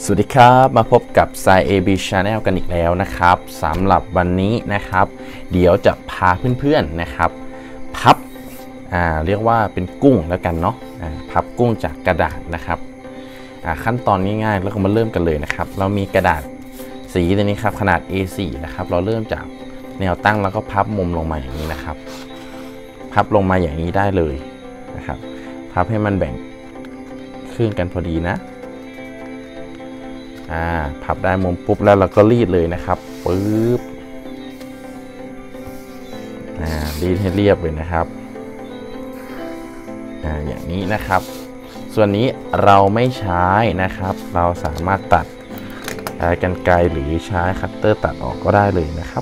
สวัสดีครับมาพบกับสาย AB Channel กันอีกแล้วนะครับสำหรับวันนี้นะครับเดี๋ยวจะพาเพื่อนๆนะครับพับเรียกว่าเป็นกุ้งแล้วกันเนาะพับกุ้งจากกระดาษนะครับขั้นตอนง่ายๆแล้วก็มาเริ่มกันเลยนะครับเรามีกระดาษสีตัวนี้ครับขนาด A4 นะครับเราเริ่มจากแนวตั้งแล้วก็พับมุมลงมาอย่างนี้นะครับพับลงมาอย่างนี้ได้เลยนะครับพับให้มันแบ่งครึ่งกันพอดีนะพับได้มุมปุ๊บแล้วเราก็รีดเลยนะครับปึ๊บรีดให้เรียบเลยนะครับอย่างนี้นะครับส่วนนี้เราไม่ใช้นะครับเราสามารถตัดใช้กรรไกรหรือใช้คัตเตอร์ตัดออกก็ได้เลยนะครับ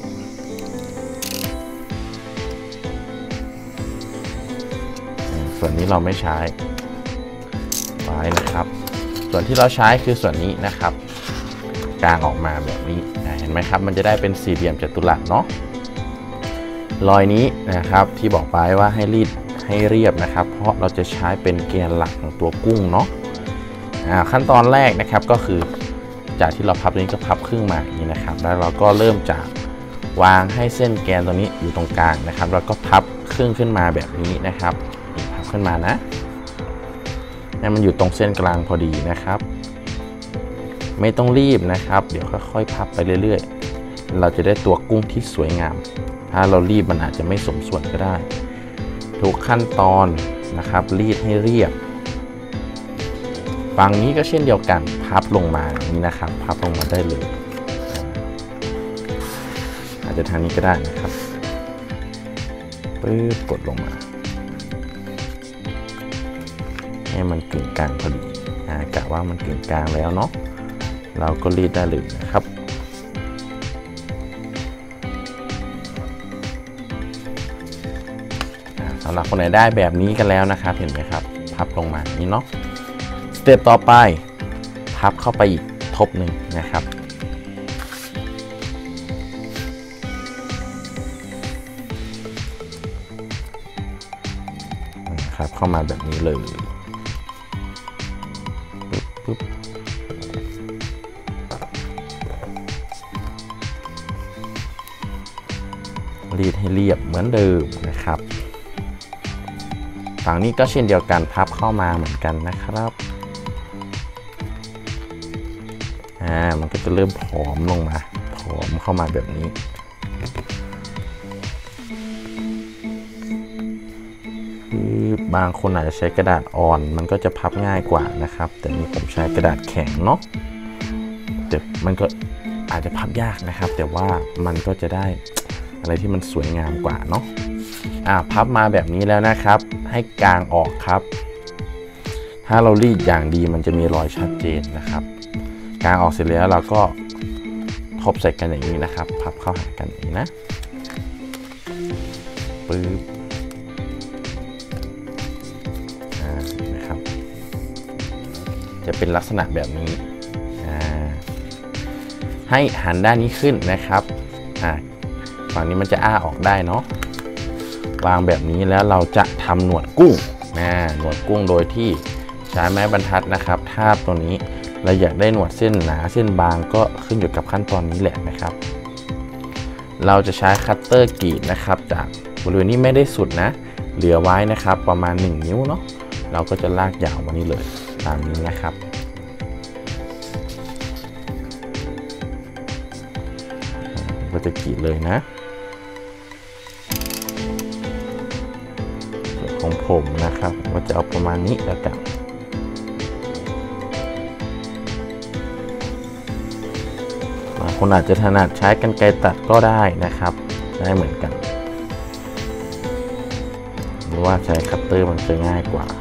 ส่วนนี้เราไม่ใช้ไว้นะครับส่วนที่เราใช้คือส่วนนี้นะครับกางออกมาแบบนี้เห็นไหมครับมันจะได้เป็นสี่เหลี่ยมจัตุรัสเนาะรอยนี้นะครับที่บอกไปว่าให้รีดให้เรียบนะครับเพราะเราจะใช้เป็นแกนหลักของตัวกุ้งเนาะขั้นตอนแรกนะครับก็คือจากที่เราพับนี้ก็พับครึ่งมาอย่างนี้นะครับแล้วเราก็เริ่มจากวางให้เส้นแกนตัวนี้อยู่ตรงกลางนะครับแล้วก็พับครึ่งขึ้นมาแบบนี้นะครับพับขึ้นมานะให้มันอยู่ตรงเส้นกลางพอดีนะครับไม่ต้องรีบนะครับเดี๋ยวค่อยๆพับไปเรื่อยๆเราจะได้ตัวกุ้งที่สวยงามถ้าเรารีบมันอาจจะไม่สมส่วนก็ได้ทุกขั้นตอนนะครับรีดให้เรียบฝั่งนี้ก็เช่นเดียวกันพับลงมาอย่างนี้นะครับพับลงมาได้เลยอาจจะทางนี้ก็ได้นะครับปึ๊บกดลงมาให้มันกึ่งกลางพอดีกะว่ามันกึ่งกลางแล้วเนาะเราก็รีดได้เลยนะครับสำหรับคนไหนได้แบบนี้กันแล้วนะครับเห็นไหมครับพับลงมาอย่างนี้เนาะสเต็ปต่อไปพับเข้าไปอีกทบหนึ่งนะครับครับเข้ามาแบบนี้เลยปึ๊บรีดให้เรียบเหมือนเดิมนะครับฝั่งนี้ก็เช่นเดียวกันพับเข้ามาเหมือนกันนะครับมันก็จะเริ่มผอมลงมาผอมเข้ามาแบบนี้คือบางคนอาจจะใช้กระดาษอ่อนมันก็จะพับง่ายกว่านะครับแต่นี่ผมใช้กระดาษแข็งเนาะแต่มันก็อาจจะพับยากนะครับแต่ว่ามันก็จะได้อะไรที่มันสวยงามกว่าเนาะพับมาแบบนี้แล้วนะครับให้กางออกครับถ้าเรารีดอย่างดีมันจะมีรอยชัดเจนนะครับกางออกเสร็จแล้วเราก็ทบใส่กันอย่างนี้นะครับพับเข้าหากันอย่างนี้นะปึ๊บนะครับจะเป็นลักษณะแบบนี้ให้หันด้านนี้ขึ้นนะครับฝั่งนี้มันจะอ้าออกได้เนาะวางแบบนี้แล้วเราจะทำหนวดกุ้งหนวดกุ้งโดยที่ใช้ไม้บรรทัดนะครับทาบตัวนี้เราอยากได้หนวดเส้นหนาเส้นบางก็ขึ้นอยู่กับขั้นตอนนี้แหละนะครับเราจะใช้คัตเตอร์กรีดนะครับจากบริเวณนี้ไม่ได้สุดนะเหลือไว้นะครับประมาณ1 นิ้วเนาะเราก็จะลากยาวมานี่เลยตามนี้นะครับก็จะกรีดเลยนะของผมนะครับว่าจะเอาประมาณนี้แล้วกันบางคนอาจจะถนัดใช้กรรไกรตัดก็ได้นะครับได้เหมือนกันหรือว่าใช้คัตเตอร์มันจะง่ายกว่า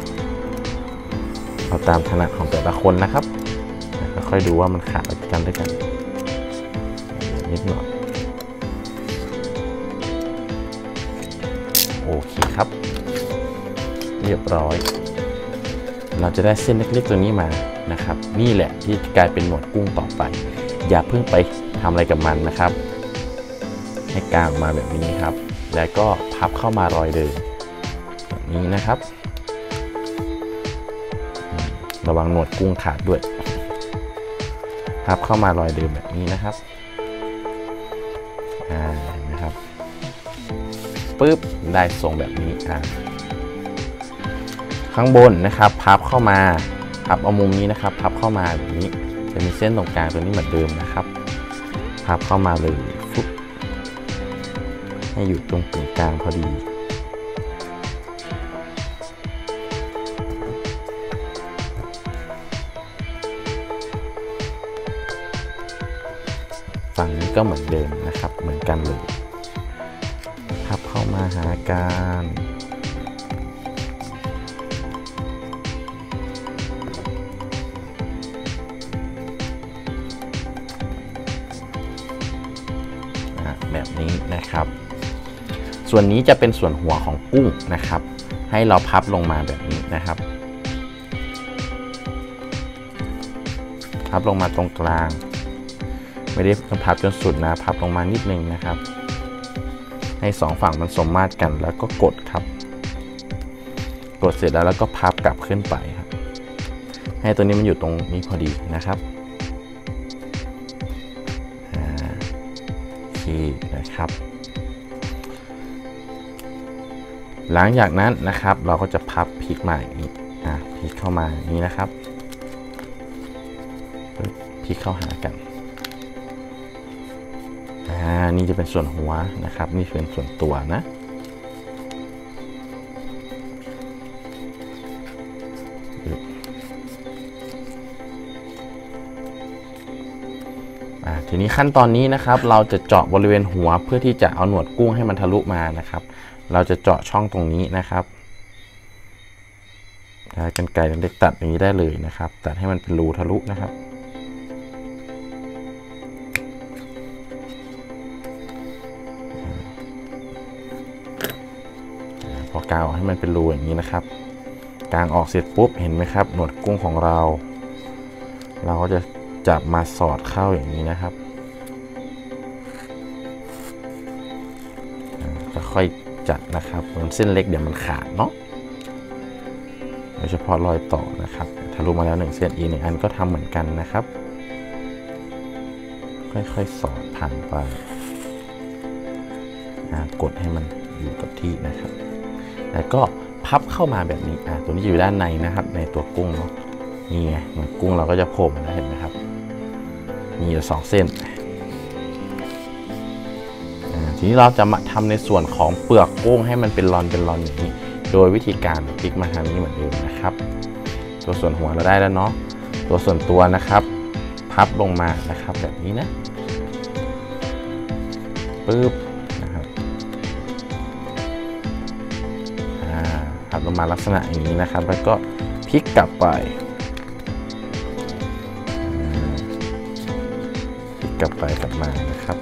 เอาตามถนัดของแต่ละคนนะครับค่อยดูว่ามันขาดกันด้วยกันนิดหน่อยโอเคครับเรียบร้อยเราจะได้เส้นเล็กๆตัวนี้มานะครับนี่แหละที่กลายเป็นหนวดกุ้งต่อไปอย่าเพิ่งไปทำอะไรกับมันนะครับให้กางออกมาแบบนี้ครับแล้วก็พับเข้ามารอยเดิมแบบนี้นะครับ ระวังหนวดกุ้งขาดด้วยพับเข้ามารอยเดิมแบบนี้นะครับนะครับปึ๊บได้ทรงแบบนี้ข้างบนนะครับพับเข้ามาพับเอามุมนี้นะครับพับเข้ามาแบบนี้จะมีเส้นตรงกลางตัวนี้เหมือนเดิมนะครับพับเข้ามาเลยฟุ๊บให้อยู่ตรงกึ่งกลางพอดีฝั่งนี้ก็เหมือนเดิมนะครับเหมือนกันเลยพับเข้ามาหากันแบบนี้นะครับส่วนนี้จะเป็นส่วนหัวของกุ้งนะครับให้เราพับลงมาแบบนี้นะครับพับลงมาตรงกลางไม่ได้พับจนสุดนะพับลงมานิดนึงนะครับให้สองฝั่งมันสมมาตรกันแล้วก็กดครับกดเสร็จแล้วก็พับกลับขึ้นไปครับให้ตัวนี้มันอยู่ตรงนี้พอดีนะครับโอเคนะครับหลังจากนั้นนะครับเราก็จะพับพลิกมาอย่างนี้พลิกเข้ามาอย่างนี้นะครับพลิกเข้าหากันนี่จะเป็นส่วนหัวนะครับนี่เป็นส่วนตัวนะทีนี้ขั้นตอนนี้นะครับเราจะเจาะบริเวณหัวเพื่อที่จะเอาหนวดกุ้งให้มันทะลุมานะครับเราจะเจาะช่องตรงนี้นะครับใช้กรรไกรเล็กตัดอย่างนี้ได้เลยนะครับตัดให้มันเป็นรูทะลุนะครับพอกางออกให้มันเป็นรูอย่างนี้นะครับกางออกเสร็จปุ๊บเห็นไหมครับหนวดกุ้งของเราก็จะจับมาสอดเข้าอย่างนี้นะครับค่อยจัดนะครับเหมือนเส้นเล็กเดี๋ยวมันขาดเนาะโดยเฉพาะรอยต่อนะครับทะลุมาแล้ว1เส้นอีก1อันก็ทำเหมือนกันนะครับค่อยๆสอดผ่านไปกดให้มันอยู่กับที่นะครับแล้วก็พับเข้ามาแบบนี้ตัวนี้อยู่ด้านในนะครับในตัวกุ้งเนาะนี่ไงมันกุ้งเราก็จะโผล่มาแล้วเห็นไหมครับมีอยู่2เส้นทีนี้เราจะมาทำในส่วนของเปลือกกุ้งให้มันเป็นรอนอย่างนี้โดยวิธีการพลิกมาทางนี้เหมือนเดิมนะครับตัวส่วนหัวเราได้แล้วเนาะตัวส่วนตัวนะครับพับลงมานะครับแบบนี้นะปึ๊บนะครับพับลงมาลักษณะอย่างนี้นะครับแล้วก็พลิกกลับไปพลิกกลับมานะครับ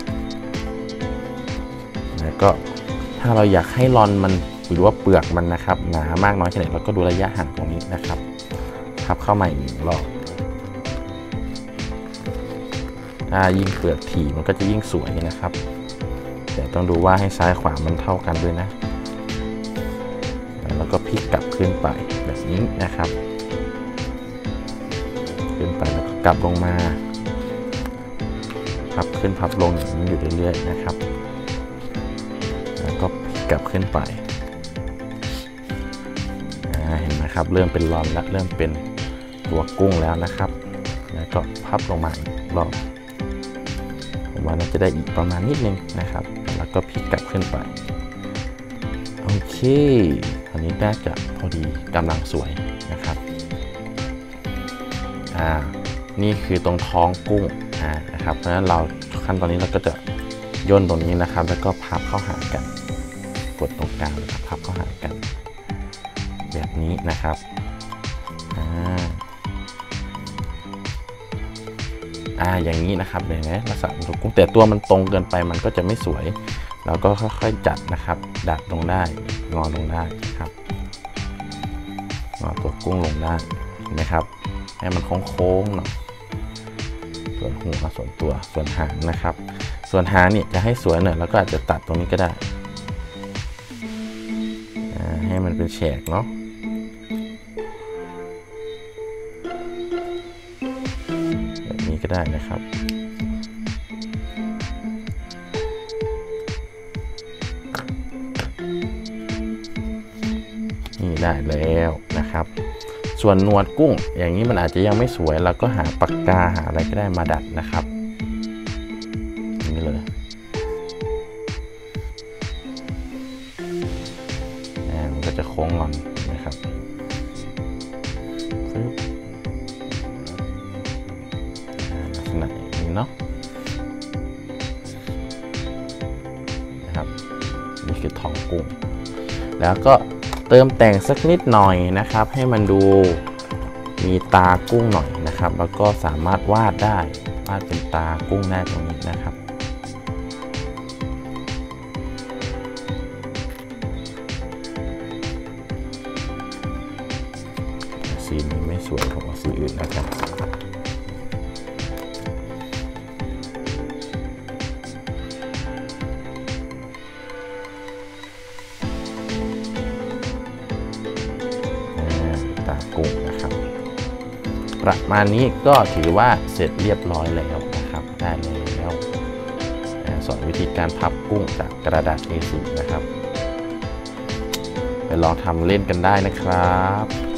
แล้วก็ถ้าเราอยากให้รอนมันหรือว่าเปลือกมันนะครับหนามากน้อยแค่ไหนเราก็ดูระยะห่างตรงนี้นะครับพับเข้ามาอีกรอบถ้ายิ่งเปลือกถี่มันก็จะยิ่งสวยนะครับแต่ต้องดูว่าให้ซ้ายขวามันเท่ากันด้วยนะแล้วก็พลิกกลับขึ้นไปแบบนี้นะครับขึ้นไปแล้วก็กลับลงมาพับขึ้นพับลงอย่างนี้อยู่เรื่อยๆนะครับแล้วก็กลับขึ้นไปเห็นไหมครับเริ่มเป็นรอนแล้วเริ่มเป็นตัวกุ้งแล้วนะครับแล้วก็พับลงมาอีกรอบผมว่าเราจะได้อีกประมาณนิดนึงนะครับแล้วก็พลิกกลับขึ้นไปโอเคอันนี้น่าจะพอดีกำลังสวยนะครับนี่คือตรงท้องกุ้งนะครับเพราะฉะนั้นเราขั้นตอนนี้เราก็จะย่นตรงนี้นะครับแล้วก็พับเข้าหากันกดตรงกลางพับเข้าหากันแบบนี้นะครับอย่างนี้นะครับเห็นไหมลักษณะของกุ้งแต่ตัวมันตรงเกินไปมันก็จะไม่สวยเราก็ค่อยๆจัดนะครับดัดลงได้งอลงได้ครับงอตัวกุ้งลงได้เห็นไหมครับให้มันโค้งๆหน่อยส่วนหัวส่วนตัวส่วนหางนะครับส่วนหางเนี่ยจะให้สวยหน่อยแล้วก็อาจจะตัดตรงนี้ก็ได้ให้มันเป็นแฉกเนาะแบบนี้ก็ได้นะครับนี่ได้แล้วนะครับส่วนหนวดกุ้งอย่างนี้มันอาจจะยังไม่สวยเราก็หาปากกาหาอะไรก็ได้มาดัดนะครับนี่เลยมันก็จะโค้งงอนนะครับลักษณะอย่างนี้เนาะนะครับนี่คือท้องกุ้งแล้วก็เติมแต่งสักนิดหน่อยนะครับให้มันดูมีตากุ้งหน่อยนะครับแล้วก็สามารถวาดได้วาดเป็นตากุ้งได้ตรงนี้นะครับสีนี้ไม่สวยผมเอาสีอื่นแล้วกันตากุ้งนะครับประมาณนี้ก็ถือว่าเสร็จเรียบร้อยแล้วนะครับได้แล้วสอนวิธีการพับกุ้งจากกระดาษ A4 นะครับไปลองทำเล่นกันได้นะครับ